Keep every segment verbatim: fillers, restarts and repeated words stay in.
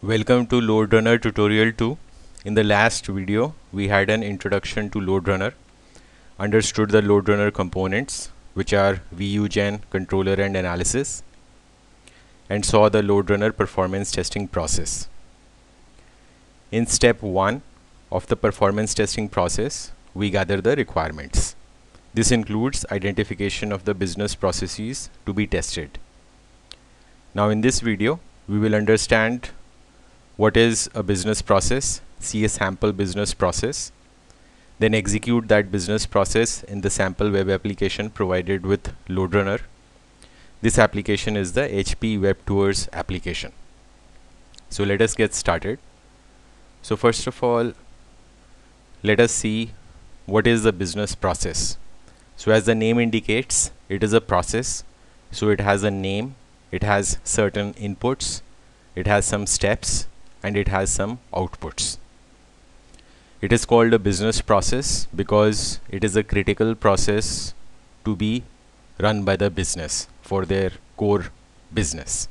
Welcome to LoadRunner Tutorial two. In the last video, we had an introduction to LoadRunner, understood the LoadRunner components, which are VueGen, controller and analysis, and saw the LoadRunner performance testing process. In step one of the performance testing process, we gather the requirements. This includes identification of the business processes to be tested. Now in this video, we will understand what is a business process, see a sample business process, then execute that business process in the sample web application provided with LoadRunner. This application is the H P Web Tours application. So let us get started. So first of all, let us see what is the business process. So as the name indicates, it is a process. So it has a name, it has certain inputs, it has some steps, and it has some outputs. It is called a business process because it is a critical process to be run by the business for their core business.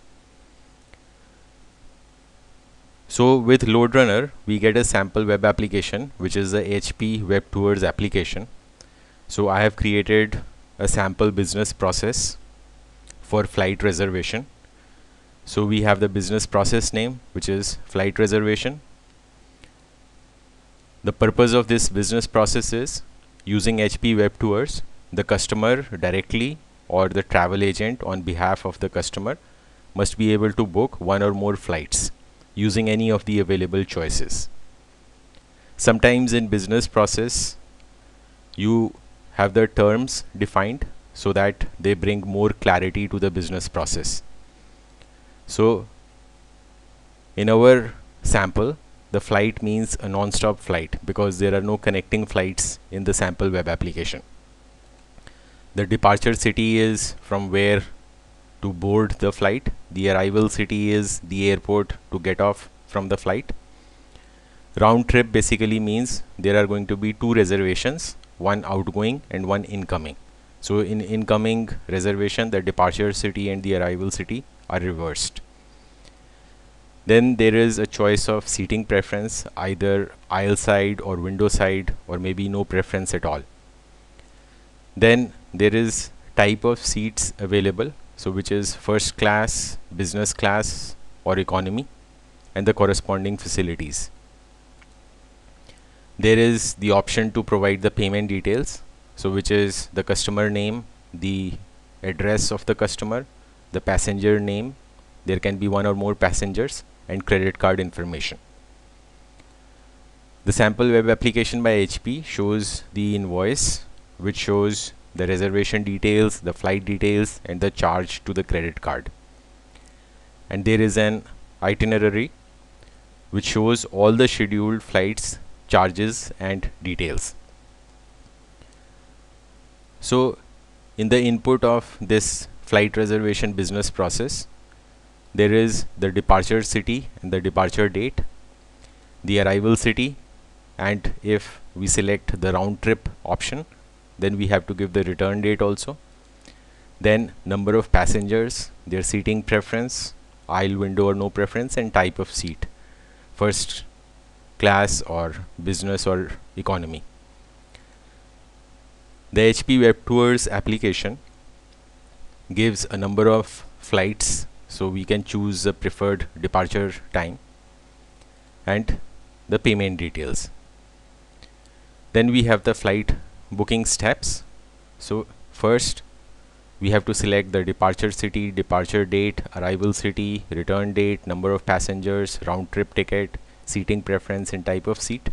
So with LoadRunner, we get a sample web application, which is the H P Web Tours application. So I have created a sample business process for flight reservation. So we have the business process name, which is flight reservation. The purpose of this business process is using H P Web Tours, the customer directly or the travel agent on behalf of the customer must be able to book one or more flights using any of the available choices. Sometimes in business process, you have the terms defined so that they bring more clarity to the business process. So in our sample, the flight means a non-stop flight because there are no connecting flights in the sample web application. The departure city is from where to board the flight. The arrival city is the airport to get off from the flight. Round trip basically means there are going to be two reservations, one outgoing and one incoming. So in incoming reservation, the departure city and the arrival city are reversed. Then there is a choice of seating preference, either aisle side or window side, or maybe no preference at all. Then there is type of seats available, so which is first class, business class or economy, and the corresponding facilities. There is the option to provide the payment details, so which is the customer name, the address of the customer, the passenger name, there can be one or more passengers, and credit card information. The sample web application by H P shows the invoice, which shows the reservation details, the flight details, and the charge to the credit card. And there is an itinerary which shows all the scheduled flights, charges, and details. So in the input of this flight reservation business process, there is the departure city and the departure date, the arrival city, and if we select the round trip option, then we have to give the return date also. Then number of passengers, their seating preference, aisle, window or no preference, and type of seat, first class or business or economy. The H P Web Tours application gives a number of flights, so we can choose the preferred departure time and the payment details. Then we have the flight booking steps. So first we have to select the departure city, departure date, arrival city, return date, number of passengers, round trip ticket, seating preference, and type of seat.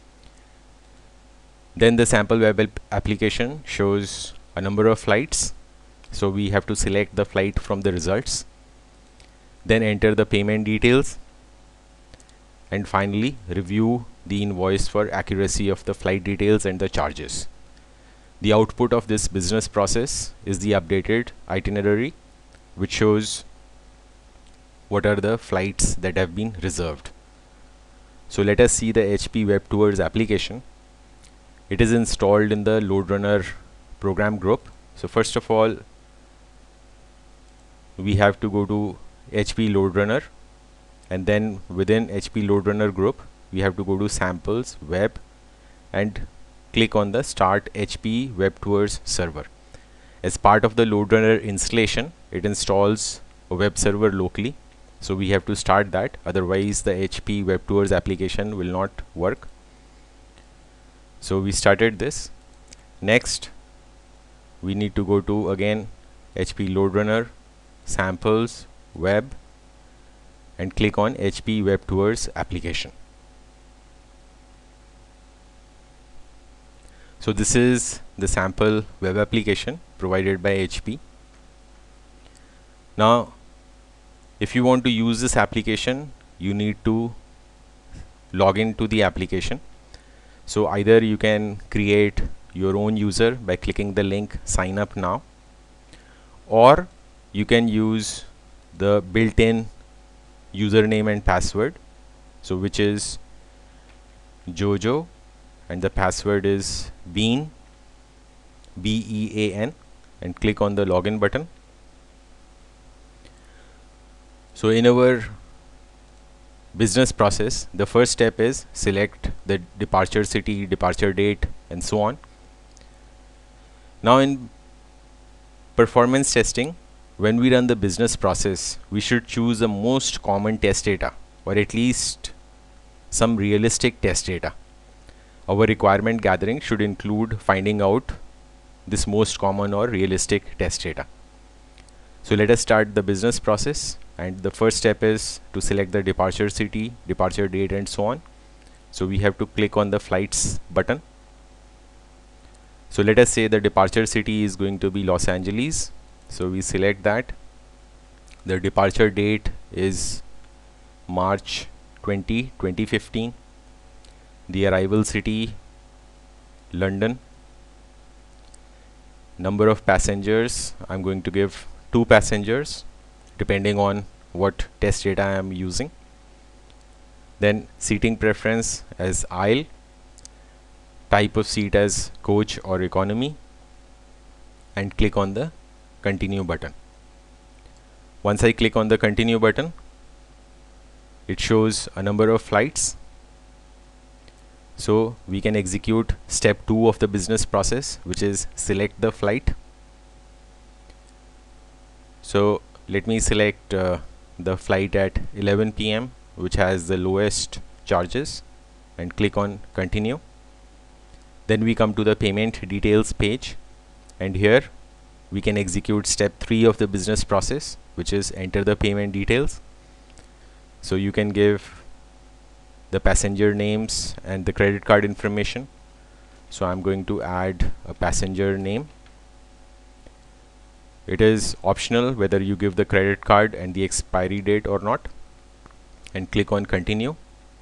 Then the sample web application shows a number of flights, so we have to select the flight from the results, then enter the payment details, and finally review the invoice for accuracy of the flight details and the charges. The output of this business process is the updated itinerary, which shows what are the flights that have been reserved. So let us see the H P Web Tours application. It is installed in the LoadRunner program group. So first of all, we have to go to H P LoadRunner and then within H P LoadRunner group we have to go to samples web and click on the start H P Web Tours server. As part of the LoadRunner installation, it installs a web server locally, so we have to start that, otherwise the H P Web Tours application will not work. So we started this. Next we need to go to again H P LoadRunner samples web and click on H P Web Tours application. So this is the sample web application provided by H P. Now if you want to use this application, you need to log into the application. So either you can create your own user by clicking the link sign up now, or you can use the built-in username and password, so which is Jojo and the password is Bean, B E A N, and click on the login button. So in our business process, the first step is select the departure city, departure date, and so on. Now in performance testing, when we run the business process, we should choose the most common test data, or at least some realistic test data. Our requirement gathering should include finding out this most common or realistic test data. So let us start the business process, and the first step is to select the departure city, departure date, and so on. So we have to click on the flights button. So let us say the departure city is going to be Los Angeles, so we select that. The departure date is March twentieth, twenty fifteen. The arrival city London. Number of passengers, I'm going to give two passengers depending on what test data I am using. Then seating preference as aisle, type of seat as coach or economy, and click on the continue button. Once I click on the continue button, it shows a number of flights. So we can execute step two of the business process, which is select the flight. So let me select uh, the flight at eleven P M which has the lowest charges, and click on continue. Then we come to the payment details page, and here we can execute step three of the business process, which is enter the payment details. So you can give the passenger names and the credit card information. So I'm going to add a passenger name. It is optional whether you give the credit card and the expiry date or not, and click on continue.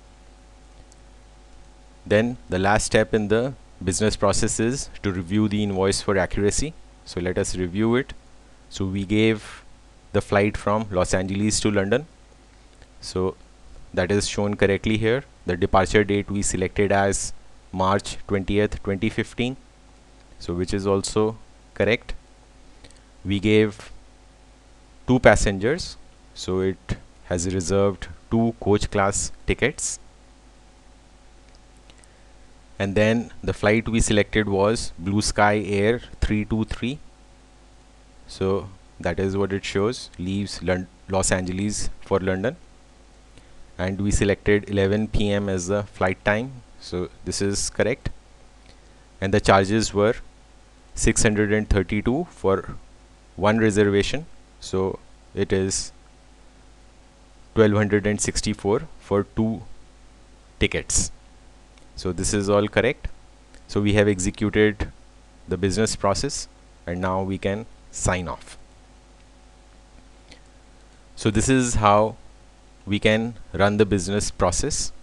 Then the last step in the business process is to review the invoice for accuracy. So let us review it. So we gave the flight from Los Angeles to London, so that is shown correctly here. The departure date we selected as March twentieth, twenty fifteen, so which is also correct. We gave two passengers, so it has reserved two coach class tickets. And then the flight we selected was Blue Sky Air three two three, so that is what it shows, leaves Lon- Los Angeles for London. And we selected eleven P M as the flight time, so this is correct. And the charges were six hundred thirty-two for one reservation, so it is twelve sixty-four for two tickets. So this is all correct. So we have executed the business process, and now we can sign off. So this is how we can run the business process.